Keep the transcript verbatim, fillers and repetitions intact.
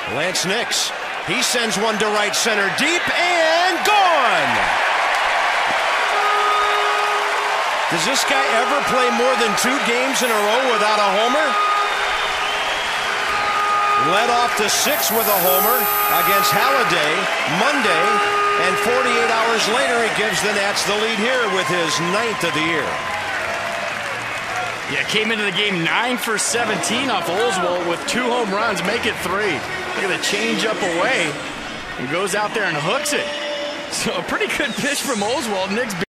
Lance Nix, he sends one to right center deep and gone. Does this guy ever play more than two games in a row without a homer? Led off to six with a homer against Halladay Monday, and forty-eight hours later he gives the Nats the lead here with his ninth of the year. Yeah, came into the game nine for seventeen off Oswalt with two home runs, make it three. Look at the change up away and goes out there and hooks it. So a pretty good pitch from Oswalt. Nick's